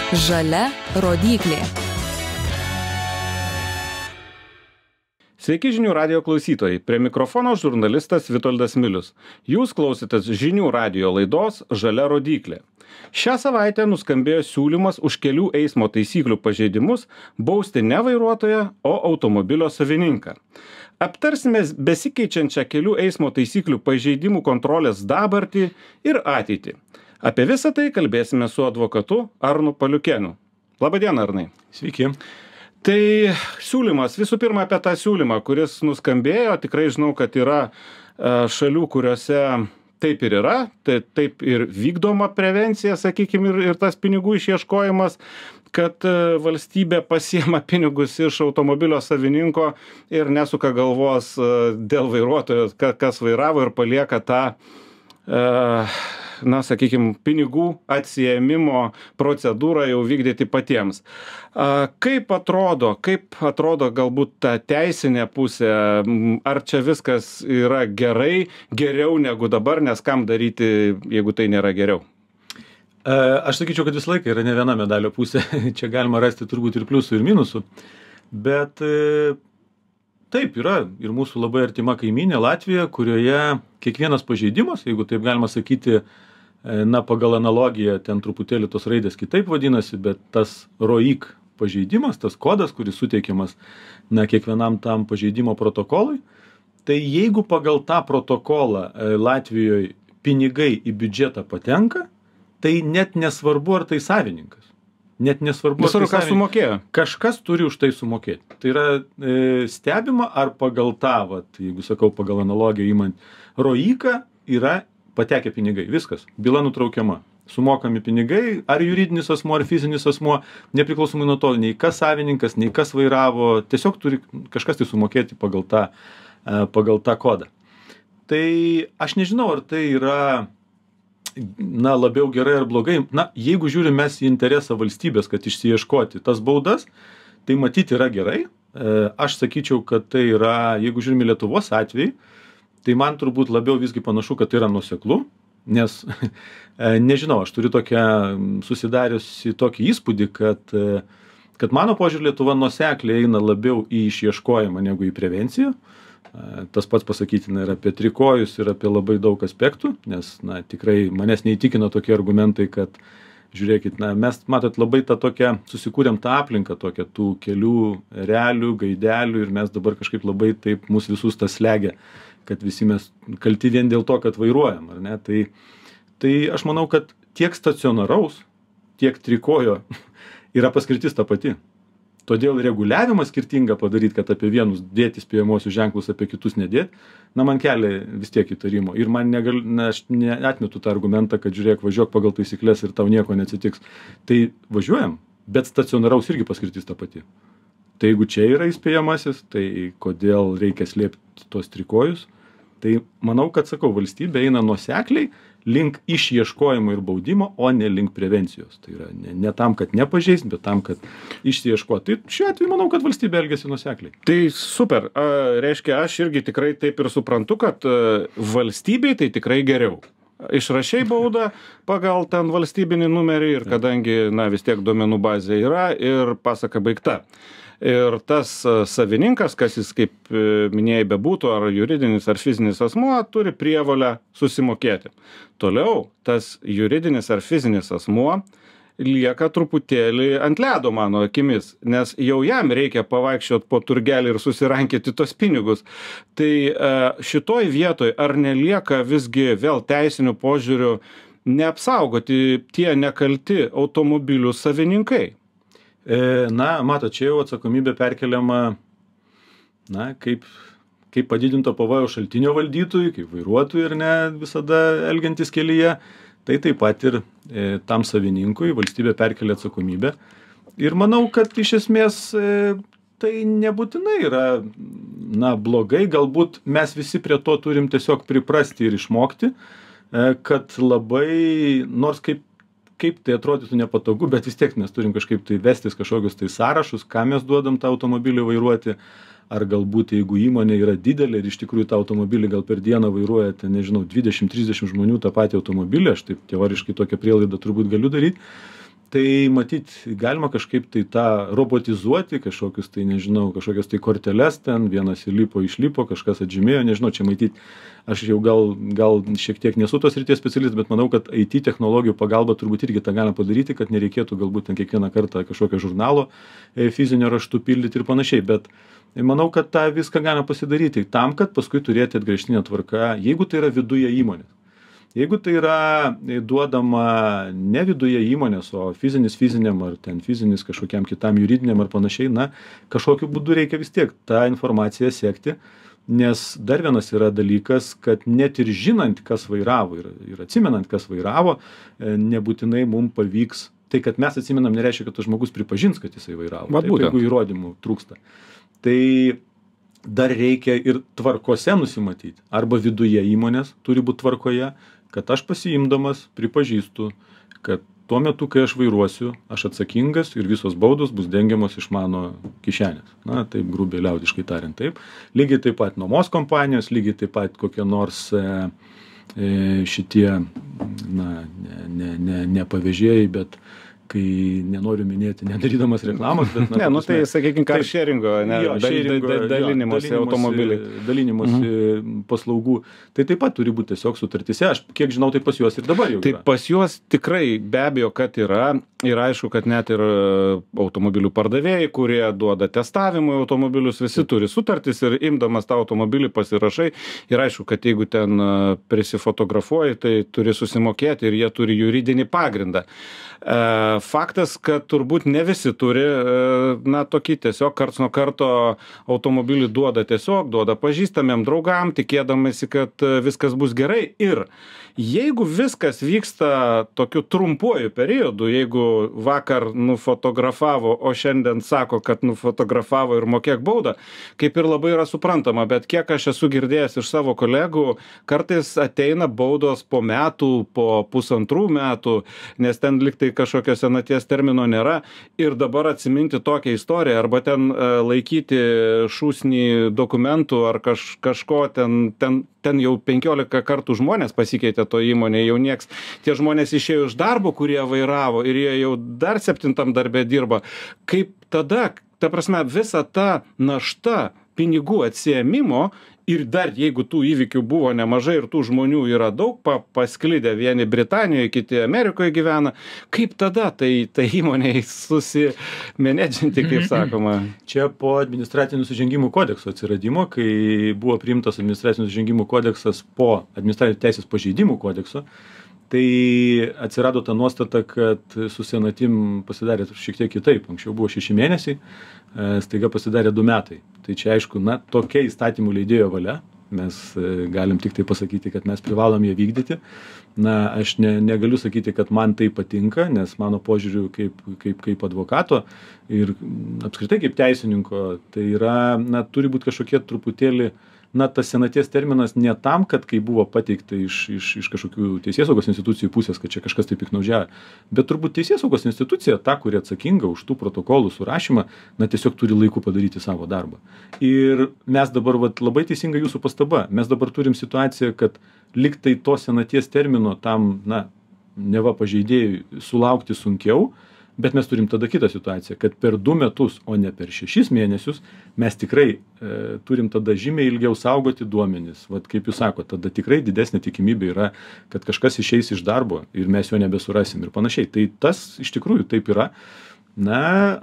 Žalia rodyklė. Sveiki žinių radijo klausytojai. Prie mikrofono žurnalistas Vitoldas Milius. Jūs klausėtės žinių radijo laidos Žalia rodyklė. Šią savaitę nuskambėjo siūlymas už kelių eismo taisyklių pažeidimus bausti ne vairuotoją, o automobilio savininką. Aptarsime besikeičiančią kelių eismo taisyklių pažeidimų kontrolės dabartį ir ateitį. Apie visą tai kalbėsime su advokatu Arnu Paliukėnu. Labadiena, Arnai. Sveiki. Tai siūlymas, visų pirma apie tą siūlymą, kuris nuskambėjo, tikrai žinau, kad yra šalių, kuriuose taip ir yra, tai taip ir vykdoma prevencija, sakykime, ir tas pinigų išieškojimas, kad valstybė pasiema pinigus iš automobilio savininko ir nesuka galvos dėl vairuotojo, kas vairavo ir palieka tą sakykime, pinigų atsiėmimo procedūrą jau vykdyti patiems. Kaip atrodo galbūt ta teisinė pusė, ar čia viskas yra gerai, geriau negu dabar, nes kam daryti, jeigu tai nėra geriau? Aš sakyčiau, kad visą laiką yra ne viena medalio pusė, čia galima rasti turbūt ir pliusų, ir minusų, bet taip yra ir mūsų labai artima kaimynė Latvija, kurioje kiekvienas pažeidimas, jeigu taip galima sakyti, pagal analogiją ten truputėlį tos raidės kitaip vadinasi, bet tas ROIK pažeidimas, tas kodas, kuris suteikiamas kiekvienam tam pažeidimo protokolui, tai jeigu pagal tą protokolą Latvijoje pinigai į biudžetą patenka, tai net nesvarbu, ar tai savininkas. Net nesvarbu, ar tai kas sumokėjo. Kažkas turi už tai sumokėti. Tai yra stebima, ar pagal tą, jeigu sakau pagal analogiją įmant, ROIK yra patekę pinigai. Viskas. Byla nutraukiama. Sumokami pinigai, ar juridinis asmuo, ar fizinis asmuo, nepriklausomai nuo to, nei kas savininkas, nei kas vairavo, tiesiog turi kažkas tai sumokėti pagal tą kodą. Tai aš nežinau, ar tai yra labiau gerai ar blogai. Jeigu žiūrim mes į interesą valstybės, kad išsiieškoti tas baudas, tai matyti yra gerai. Aš sakyčiau, kad tai yra, jeigu žiūrim į Lietuvos atvejį, tai man turbūt labiau visgi panašu, kad tai yra nuoseklu, nes nežinau, aš turiu susidariusi tokį įspūdį, kad mano požiūrį Lietuva nuosekliai eina labiau į išieškojimą negu į prevenciją. Tas pats pasakytina ir apie trikojus, ir apie labai daug aspektų, nes tikrai manęs neįtikino tokie argumentai, kad žiūrėkit, mes matot labai tą tokią, susikūrėm tą aplinką tokią tų kelių realių, gaidelių ir mes dabar kažkaip labai taip mūsų visus tas slegia, kad visi mes kalti vien dėl to, kad vairuojam, ar ne? Tai aš manau, kad tiek stacionaraus, tiek trikojo yra paskirtis ta pati. Todėl reguliavimą skirtingą padaryti, kad apie vienus dėti spėjamosius ženklus, apie kitus nedėti, man kelia vis tiek įtarimo. Ir aš neatmetu tą argumentą, kad žiūrėk, važiuok pagal taisyklės ir tau nieko neatsitiks. Tai važiuojam, bet stacionaraus irgi paskirtis ta pati. Tai jeigu čia yra įspėjamasis, tai kodėl reikia slėpti tos trikojus? Tai manau, kad, valstybė eina nuosekliai link išieškojimo ir baudimo, o ne link prevencijos. Tai yra ne tam, kad nepažeist, bet tam, kad išieškoti. Tai šiuo atveju manau, kad valstybė elgiasi nuosekliai. Tai super. Reiškia, aš irgi tikrai taip ir suprantu, kad valstybei tai tikrai geriau. Išrašiai baudą pagal ten valstybinį numerį ir kadangi, vis tiek duomenų bazė yra ir pasaka baigta. Ir tas savininkas, kas jis, kaip minėjai, bebūtų, ar juridinis, ar fizinis asmuo, turi prievolę susimokėti. Toliau, tas juridinis ar fizinis asmuo lieka truputėlį ant ledo mano akimis, nes jau jam reikia pavaikščioti po turgelį ir susirankyti tos pinigus. Tai šitoj vietoj ar nelieka visgi vėl teisinių požiūrių neapsaugoti tie nekalti automobilių savininkai? Matot, čia jau atsakomybė perkeliama, kaip padidinto pavojaus šaltinio valdytojui, kaip vairuotojui ir ne visada elgiantis kelyje, tai taip pat ir tam savininkui valstybė perkelia atsakomybę. Ir manau, kad iš esmės tai nebūtinai yra, blogai, galbūt mes visi prie to turim tiesiog priprasti ir išmokti, kad labai, nors kaip tai atrodytų nepatogu, bet vis tiek mes turim kažkaip tai vestis kažkokius tai sąrašus, ką mes duodam tą automobilį vairuoti, ar galbūt jeigu įmonė yra didelė ir iš tikrųjų tą automobilį gal per dieną vairuoja, 20-30 žmonių tą patį automobilį, aš taip teoriškai tokią prielaidą turbūt galiu daryti, Tai matyt, galima kažkaip tai tą robotizuoti, kažkokius tai, nežinau, kažkokias tai korteles ten, vienas įlipo, išlipo, kažkas atžymėjo, nežinau, čia matyt, aš jau gal šiek tiek nesu tos ryties specialistas, bet manau, kad IT technologijų pagalba turbūt irgi tą galima padaryti, kad nereikėtų galbūt ten kiekvieną kartą kažkokio žurnalo fizinio raštu pildyti ir panašiai, bet manau, kad tą viską galima pasidaryti tam, kad paskui turėti atgręžtinę tvarką, jeigu tai yra viduje įmonės. Jeigu tai yra duodama ne viduje įmonės, o fiziniam ar ten fizinis kažkokiam kitam juridiniam ar panašiai, na, kažkokiu būdu reikia vis tiek tą informaciją sekti, nes dar vienas yra dalykas, kad net ir žinant, kas vairavo ir atsimenant, kas vairavo, nebūtinai mums pavyks. Tai, kad mes atsimenam, nereiškia, kad tas žmogus pripažins, kad jisai vairavo. Taip, jeigu įrodymų trūksta. Tai dar reikia ir tvarkose nusimatyti. Arba viduje įmonės turi būti tvarkoje, kad aš pasiimdamas pripažįstu, kad tuo metu, kai aš vairuosiu, aš atsakingas ir visos baudos bus dengiamos iš mano kišenės. Na, taip grubiai liaudiškai tariant taip. Lygiai taip pat nuomos kompanijos, lygiai taip pat kokie nors šitie, na, ne pavėžėjai, bet kai nenoriu minėti, nedarydamas reklamos, bet... Ne, nu tai, sakykime, carsharingo, dalinimosi automobiliai. Dalinimosi paslaugų. Tai taip pat turi būti tiesiog sutartise. Aš, kiek žinau, tai pas juos ir dabar jau yra. Tai pas juos tikrai be abejo, kad yra. Ir aišku, kad net ir automobilių pardavėjai, kurie duoda testavimui automobilius, visi turi sutartis ir imdamas tą automobilį pasirašai. Ir aišku, kad jeigu ten prisifotografuoji, tai turi susimokėti ir jie turi juridinį pagrindą. Faktas, kad turbūt ne visi turi, na, tokį tiesiog karts nuo karto automobilį duoda pažįstamiem draugam, tikėdamasi, kad viskas bus gerai. Ir jeigu viskas vyksta tokiu trumpuoju periodu, jeigu vakar nufotografavo, o šiandien sako, kad nufotografavo ir mokėk baudą, kaip ir labai yra suprantama, bet kiek aš esu girdėjęs iš savo kolegų, kartais ateina baudos po metų, po pusantrų metų, nes ten liktai kažkokio senaties termino nėra ir dabar atsiminti tokią istoriją arba ten laikyti šūsnį dokumentų ar kažko ten jau 15 kartų žmonės pasikeitė to įmonėje, jau nieks. Tie žmonės išėjo iš darbo, kurie vairavo ir jie jau dar 7 darbe dirba. Kaip tada, ta prasme, visa ta našta pinigų atsiėmimo ir dar jeigu tų įvykių buvo nemažai ir tų žmonių yra daug pasklidę, vieni Britanijoje, kiti Amerikoje gyvena, kaip tada tai įmonei susimenedžinti, kaip sakoma? Čia po administracinių nusižengimų kodekso atsiradimo, kai buvo priimtas administracinių nusižengimų kodeksas po administracinių teisės pažeidimų kodekso, tai atsirado ta nuostata, kad su senatim pasidarė šiek tiek kitaip. Anksčiau buvo 6 mėnesiai, staiga pasidarė 2 metai. Tai čia aišku, na, tokia įstatymų leidėjo valia. Mes galim tik tai pasakyti, kad mes privalom ją vykdyti. Na, aš negaliu sakyti, kad man tai patinka, nes mano požiūriu kaip advokato ir apskritai kaip teisininko, tai yra, na, turi būti kažkokie truputėlį, na, tas senaties terminas ne tam, kad kai buvo pateikta iš kažkokių teisėsaugos institucijų pusės, kad čia kažkas taip piknaudžiavo, bet turbūt teisėsaugos institucija, ta, kuri atsakinga už tų protokolų surašymą, na, tiesiog turi laiku padaryti savo darbą. Ir mes dabar, labai teisinga jūsų pastaba, mes dabar turim situaciją, kad liktai to senaties termino tam, na, neva pažeidėjui sulaukti sunkiau, bet mes turim tada kitą situaciją, kad per 2 metus, o ne per 6 mėnesius, mes tikrai turim tada žymiai ilgiau saugoti duomenis. Vat kaip jūs sakote, tada tikrai didesnė tikimybė yra, kad kažkas išeis iš darbo ir mes jo nebesurasim ir panašiai. Tai tas iš tikrųjų taip yra. Na,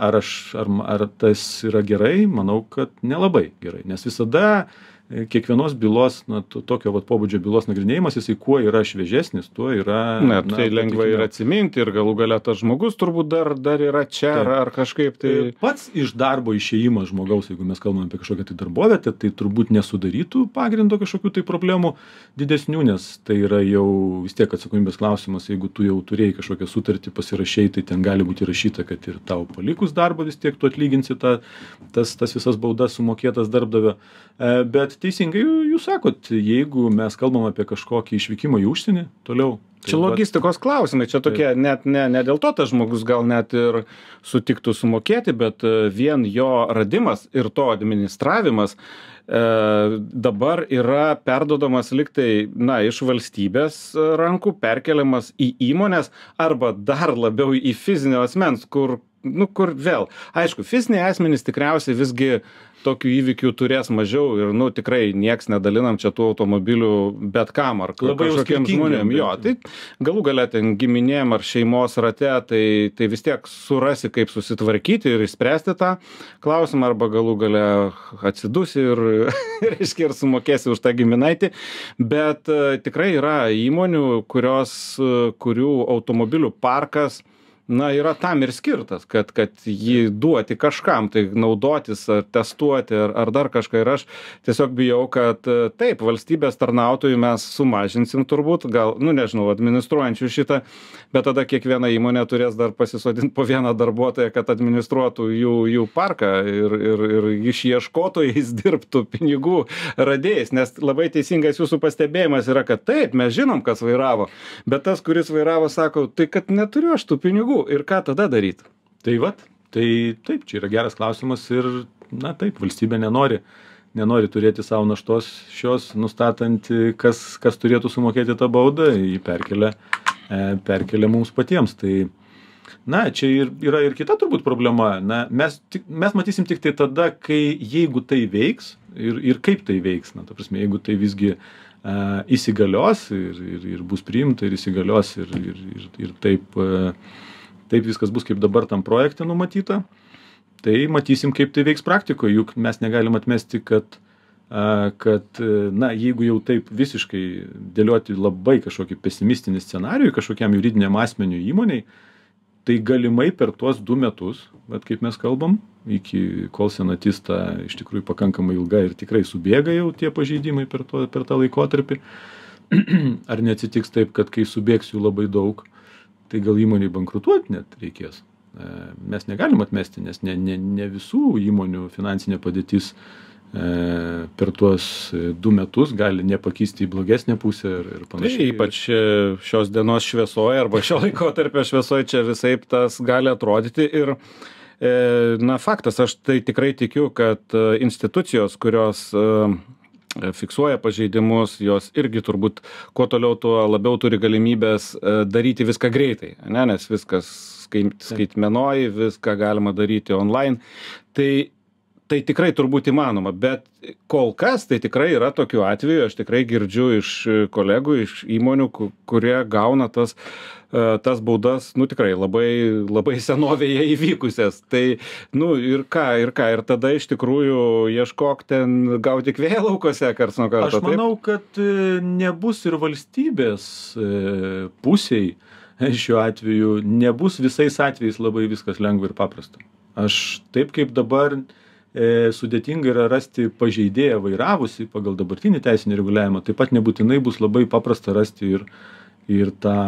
ar tas yra gerai? Manau, kad nelabai gerai, nes visada kiekvienos bylos, na, tokio pobūdžio bylos nagrinėjimas, jisai kuo yra šviežesnis, tuo yra... Na, tai lengva ir atsiminti ir galų gale tas žmogus turbūt dar yra čia ar kažkaip tai... Pats iš darbo išėjimas žmogaus, jeigu mes kalbame apie kažkokią tai darbovietę, tai turbūt nesudarytų pagrindo kažkokių tai problemų didesnių, nes tai yra jau vis tiek atsakomybės klausimas, jeigu tu jau turėjai kažkokią sutartį pasirašei, tai ten gali būti įrašyta, kad ir tau palikus darbą vis tiek tu atlyginsi tas visas baudas sumokėtas darbdavio. Bet teisingai jūs sakot, jeigu mes kalbam apie kažkokį išvykimą į užsienį, toliau. Čia logistikos klausimai, čia tokie, net ne dėl to tas žmogus gal net ir sutiktų sumokėti, bet vien jo radimas ir to administravimas dabar yra perduodamas liktai, iš valstybės rankų, perkeliamas į įmonės arba dar labiau į fizinio asmens, kur vėl, aišku, fiziniai asmenys tikriausiai visgi tokių įvykių turės mažiau ir, tikrai nieks nedalinam čia tų automobilių bet kam ar kažkokiem žmonėm. Jo, tai galų gale ten giminėm ar šeimos rate, tai vis tiek surasi, kaip susitvarkyti ir išspręsti tą klausimą, arba galų gale atsidusi ir, reiškia, ir sumokėsi už tą giminaitį. Bet tikrai yra įmonių, kurių automobilių parkas yra tam ir skirtas, kad jį duoti kažkam, tai naudotis ar testuoti ar dar kažką. Ir aš tiesiog bijau, kad taip, valstybės tarnautojų mes sumažinsim turbūt, gal, nežinau, administruojančių šitą, bet tada kiekviena įmonė turės dar pasisodinti po vieną darbuotoją, kad administruotų jų parką ir išieškotojais dirbtų pinigų radėjais, nes labai teisingas jūsų pastebėjimas yra, kad taip, mes žinom, kas vairavo, bet tas, kuris vairavo, sako, tai kad neturiu aš tų pinigų. Ir ką tada daryti? Tai taip, čia yra geras klausimas ir, taip, valstybė nenori turėti savo naštos šios, nustatant, kas turėtų sumokėti tą baudą, jį perkelia mums patiems. Tai, čia yra ir kita turbūt problema. Mes matysim tik tai tada, jeigu tai veiks ir kaip tai veiks. Ta prasme, jeigu tai visgi įsigalios ir bus priimta ir įsigalios ir taip viskas bus, kaip dabar tam projekte numatyta, tai matysim, kaip tai veiks praktikoje, juk mes negalim atmesti, kad jeigu jau taip visiškai dėlioti labai kažkokį pesimistinį scenarijų kažkokiam juridiniam asmeniui įmoniai, tai galimai per tuos 2 metus, bet kaip mes kalbam, kol senatis ta iš tikrųjų pakankamai ilga ir tikrai subėga jau tie pažeidimai per tą laikotarpį, ar neatsitiks taip, kad kai subėgs jų labai daug, tai gal įmoniai bankrutuoti net reikės. Mes negalim atmesti, nes ne visų įmonių finansinė padėtis per tuos 2 metus gali nepakisti į blogesnę pusę ir panašiai. Tai ypač šios dienos šviesoje arba šio laikotarpio šviesoje čia visaip tas gali atrodyti ir faktas, aš tai tikrai tikiu, kad institucijos, kurios fiksuoja pažeidimus, jos irgi turbūt kuo toliau, tuo labiau turi galimybės daryti viską greitai, nes viskas skaitmenoj, viską galima daryti online. Tai tikrai turbūt įmanoma, bet kol kas tai tikrai yra tokių atvejų, aš tikrai girdžiu iš kolegų, iš įmonių, kurie gauna tas baudas, tikrai labai, labai senovėje įvykusias. Tai, ir tada iš tikrųjų ieškok ten gauti vėjo laukose karts nuo karto. Aš manau, kad nebus ir valstybės pusiai šiuo atveju, nebus visais atvejais labai viskas lengva ir paprasta. Aš taip kaip dabar sudėtinga yra rasti pažeidėją vairavusi pagal dabartinį teisinį reguliavimą, taip pat nebūtinai bus labai paprasta rasti ir tą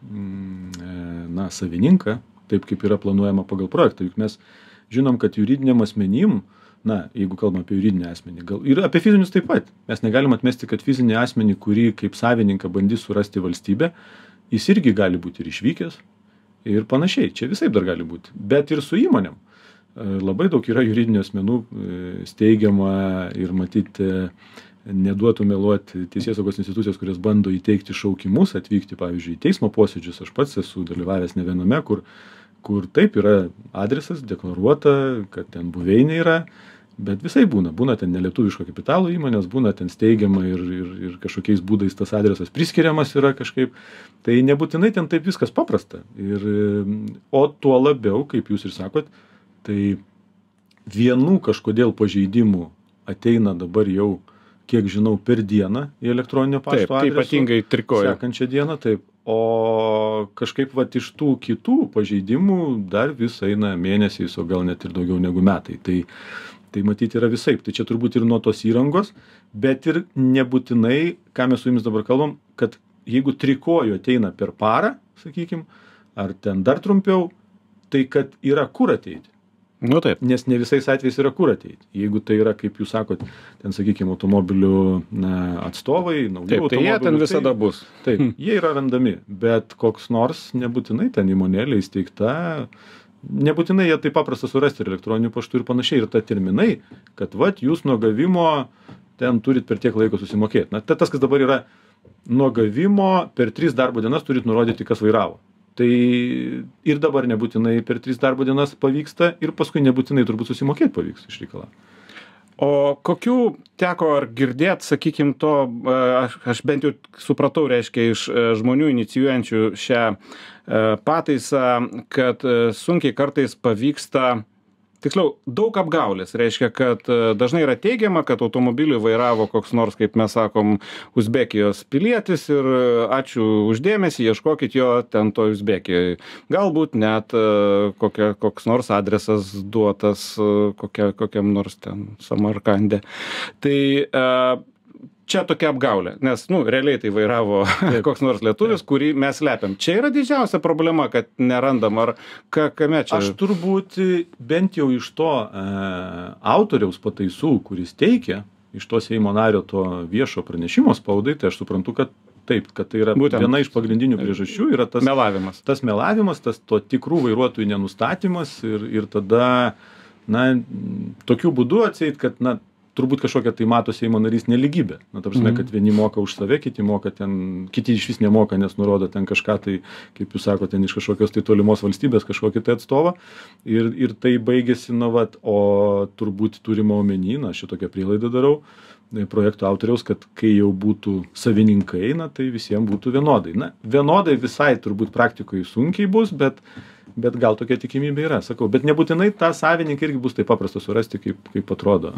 savininką, taip kaip yra planuojama pagal projektą. Juk mes žinom, kad juridiniam asmenim, jeigu kalbame apie juridinį asmenį, ir apie fizinius taip pat, mes negalim atmesti, kad fizinį asmenį, kurį kaip savininką bandys surasti valstybė, jis irgi gali būti ir išvykęs ir panašiai. Čia visaip dar gali būti. Bet ir su įmonėm. Labai daug yra juridinių asmenų steigiama ir matyti neduotų meluoti teisėsaugos institucijos, kurios bando įteikti šaukimus, atvykti, pavyzdžiui, į teismo posėdžius. Aš pats esu dalyvavęs ne viename, kur taip yra adresas, deklaruota, kad ten buveinė yra, bet visai būna. Būna ten nelietuviško kapitalo įmonės, būna ten steigiama ir kažkokiais būdais tas adresas priskiriamas yra kažkaip. Tai nebūtinai ten taip viskas paprasta. O tuo labiau, kaip jūs ir sakot, tai vienų kažkodėl pažeidimų ateina dabar jau, kiek žinau, per dieną į elektroninio pašto adresą. Taip, ypatingai trikoju. Sekančią dieną, taip. O kažkaip iš tų kitų pažeidimų dar vis eina mėnesiais, o gal net ir daugiau negu metai. Tai matyti yra visaip. Tai čia turbūt ir nuo tos įrangos, bet ir nebūtinai, ką mes su jumis dabar kalbam, kad jeigu trikoju ateina per parą, sakykim, ar ten dar trumpiau, tai kad yra kur ateiti. Taip. Nes ne visais atvejais yra kur ateiti. Jeigu tai yra, kaip jūs sakot, ten, sakykime, automobilių atstovai, naujų automobilių. Tai jie ten visada bus. Taip, jie yra randami, bet koks nors nebūtinai ten įmonėlė įsteigta, nebūtinai jie taip paprasta surasti ir elektroniniu paštu ir panašiai. Ir ta terminai, kad jūs nuo gavimo ten turit per tiek laiko susimokėti. Na, tas, kas dabar yra nuo gavimo per 3 darbo dienas turit nurodyti, kas vairavo. Tai ir dabar nebūtinai per 3 darbo dienas pavyksta ir paskui nebūtinai turbūt susimokėti pavyks iš reikalą. O kokių teko ar girdėt, sakykim, to, aš bent jau supratau, reiškia, iš žmonių inicijuojančių šią pataisą, kad sunkiai kartais pavyksta, tiksliau, daug apgaulės, reiškia, kad dažnai yra teigiama, kad automobilį vairavo koks nors, kaip mes sakom, Uzbekijos pilietis ir ačiū uždėmesį, ieškokit jo ten to Uzbekijoje. Galbūt net koks nors adresas duotas kokiam nors ten Samarkande. Tai čia tokia apgaulė, nes, realiai tai vairavo koks nors lietuvis, kurį mes slepiam. Čia yra didžiausia problema, kad nerandam, ar kame čia? Aš turbūt bent jau iš to autoriaus pataisų, kuris teikia, iš to Seimo nario to viešo pranešimo spaudai, tai aš suprantu, kad taip, kad tai yra viena iš pagrindinių priežasčių, yra tas melavimas. Tas melavimas, tas to tikrų vairuotojų nenustatymas ir tada, tokiu būdu atseit, kad, turbūt kažkokia tai mato Seimo narys neligybė. Ta prasme, kad vieni moka už save, kiti iš vis nemoka, nes nurodo ten kažką tai, kaip jūs sakote, ten iš kažkokios tai tolimos valstybės kažkokį tai atstovą. Ir tai baigėsi, o turbūt turima omeny, šitokią prielaidą darau, projekto autoriaus, kad kai jau būtų savininkai, tai visiems būtų vienodai. Vienodai visai turbūt praktikoje sunkiai bus, bet gal tokia tikimybė yra, sakau. Bet nebūtinai tą savininką irgi bus taip paprasta surasti, kaip atrodo.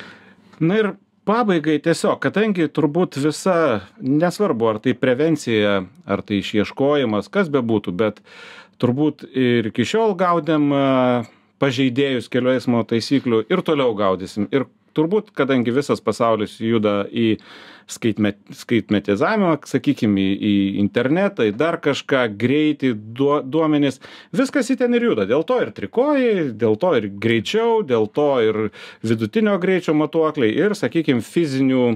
Na ir pabaigai tiesiog, kadangi turbūt visa, nesvarbu, ar tai prevencija, ar tai išieškojimas, kas bebūtų, bet turbūt ir iki šiol gaudėm pažeidėjus kelių eismo taisyklių ir toliau gaudysim. Ir turbūt, kadangi visas pasaulis juda į skaitmetizavimą, sakykime, į internetą, į dar kažką, greitį, duomenis, viskas į ten ir juda. Dėl to ir trikojai, dėl to ir greičiau, dėl to ir vidutinio greičio matuokliai ir, sakykime, fizinių,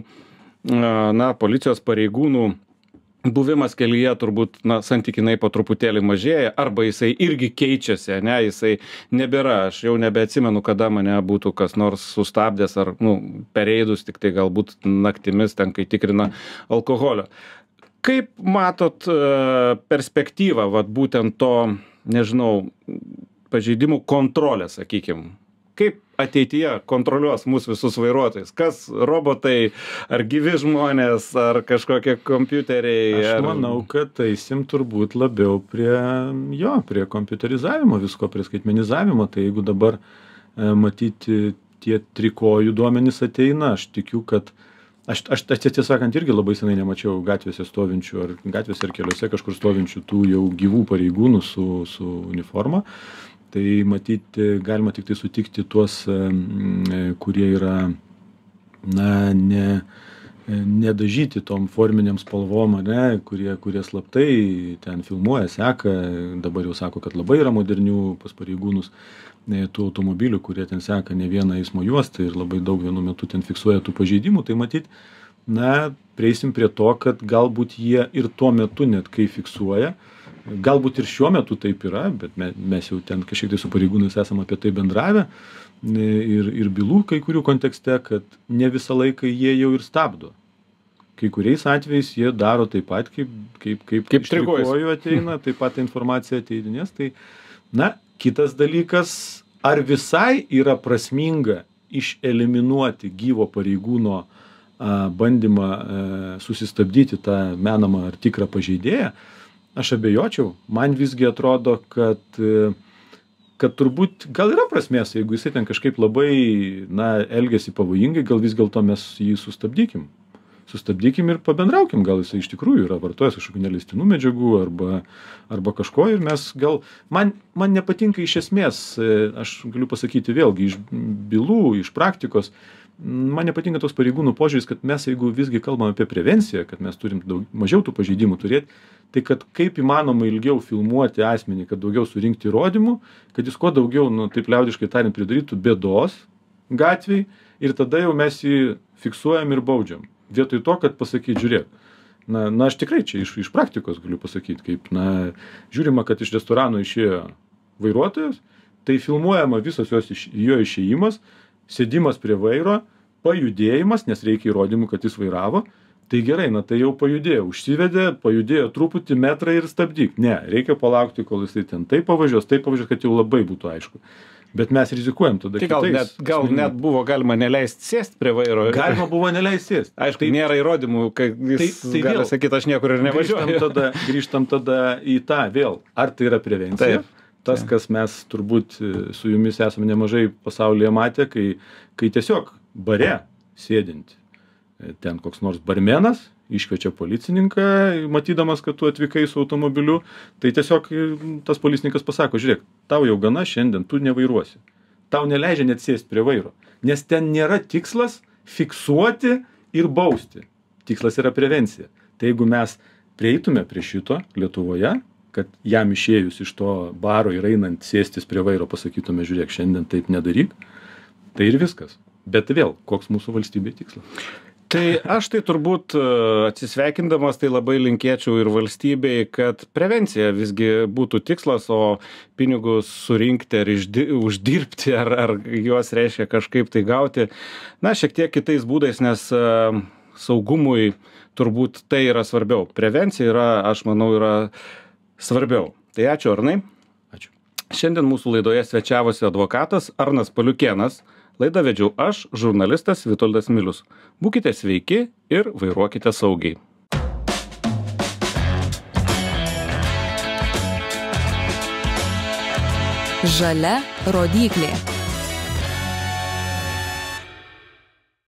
policijos pareigūnų buvimas kelyje turbūt, santykinai po truputėlį mažėja, arba jisai irgi keičiasi, jisai nebėra, aš jau nebeatsimenu, kada mane būtų kas nors sustabdęs ar, pereidus, tik tai galbūt naktimis ten, kai tikrina alkoholio. Kaip matot perspektyvą, būtent to, nežinau, pažeidimų kontrolę, sakykim? Kaip ateityje kontroliuos mūsų visus vairuotojus? Kas robotai, ar gyvi žmonės, ar kažkokie kompiuteriai? Aš manau, kad eisim turbūt labiau prie kompiuterizavimo visko, prie skaitmenizavimo. Tai jeigu dabar matyti tie trikojų duomenys ateina, aš tikiu, kad aš tiesą sakant irgi labai senai nemačiau gatvėse stovinčių, ar gatvėse ar keliuose kažkur stovinčių tų jau gyvų pareigūnų su uniforma. Tai matyti, galima tik tai sutikti tuos, kurie yra, nedažyti tom forminiam spalvom, kurie slaptai ten filmuoja, seka, dabar jau sako, kad labai yra modernių pas pareigūnus tų automobilių, kurie ten seka ne vieną eismo juostą ir labai daug vienu metu ten fiksuoja tų pažeidimų, tai matyt, prieisim prie to, kad galbūt jie ir tuo metu net kai fiksuoja, galbūt ir šiuo metu taip yra, bet mes jau ten kažkiek tai su pareigūnais esam apie tai bendravę ir bylų kai kurių kontekste, kad ne visą laiką jie jau ir stabdo. Kai kuriais atvejais jie daro taip pat, kaip trikojų ateina, taip pat informacija ateidinės. Tai, kitas dalykas, ar visai yra prasminga išeliminuoti gyvo pareigūno bandymą susistabdyti tą menamą ar tikrą pažeidėją, aš abejočiau. Man visgi atrodo, kad turbūt gal yra prasmės, jeigu jisai ten kažkaip labai, elgiasi pavojingai, gal vis dėlto mes jį sustabdykim. Sustabdykim ir pabendraukim, gal jisai iš tikrųjų yra vartojęs kažkokių neleistinų medžiagų arba kažko ir mes gal, man nepatinka iš esmės, aš galiu pasakyti vėlgi, iš bylų, iš praktikos, man nepatinka toks pareigūnų požiūris, kad mes, jeigu visgi kalbam apie prevenciją, kad mes turim mažiau tų pažeidimų turėti, tai kad kaip įmanoma ilgiau filmuoti asmenį, kad daugiau surinkti įrodymų, kad jis kuo daugiau, taip liaudiškai tariant, pridarytų bėdos gatvėj ir tada jau mes jį fiksuojam ir baudžiam. Vietoj to, kad pasakyti, žiūrėk, aš tikrai čia iš praktikos galiu pasakyti, kaip, žiūrima, kad iš restorano išėjo vairuotojas tai filmuojama visas jo išėjimas, sėdimas prie vairo, pajudėjimas, nes reikia įrodymų, kad jis vairavo. Tai gerai, na tai jau pajudėjo, užsivedė, pajudėjo truputį metrą ir stabdyk. Ne, reikia palaukti, kol jisai ten taip pavažiuos, kad jau labai būtų aišku. Bet mes rizikuojam tada. Tai gal net buvo galima neleisti sėsti prie vairo. Galima buvo neleisti sėsti. Aišku, tai nėra įrodymų, kai jis gali sakyti, aš niekur ir nevažiuoju. Grįžtam tada į tą vėl. Ar tai yra prevencija? Taip. Tas, kas mes turbūt su jumis esame nemažai pasaulyje matę, kai tiesiog bare sėdint, ten koks nors barmenas iškviečia policininką, matydamas, kad tu atvykai su automobiliu, tai tiesiog tas policininkas pasako, žiūrėk, tau jau gana šiandien, tu nevairuosi. Tau neleidžia net sėsti prie vairo, nes ten nėra tikslas fiksuoti ir bausti. Tikslas yra prevencija. Tai jeigu mes prieitume prie šito Lietuvoje, kad jam išėjus iš to baro ir einant sėstis prie vairo pasakytume, žiūrėk, šiandien taip nedaryk, tai ir viskas. Bet vėl, koks mūsų valstybė tikslas? Tai aš tai turbūt atsisveikindamas tai labai linkėčiau ir valstybei, kad prevencija visgi būtų tikslas, o pinigus surinkti ar uždirbti, ar juos reiškia kažkaip tai gauti, na, šiek tiek kitais būdais, nes saugumui turbūt tai yra svarbiau. Prevencija yra, aš manau, yra svarbiau. Tai ačiū, Arnai. Ačiū. Šiandien mūsų laidoje svečiavosi advokatas Arnas Paliukėnas. Laidą vedžiau aš, žurnalistas Vitoldas Milius. Būkite sveiki ir vairuokite saugiai. Žalia rodyklė.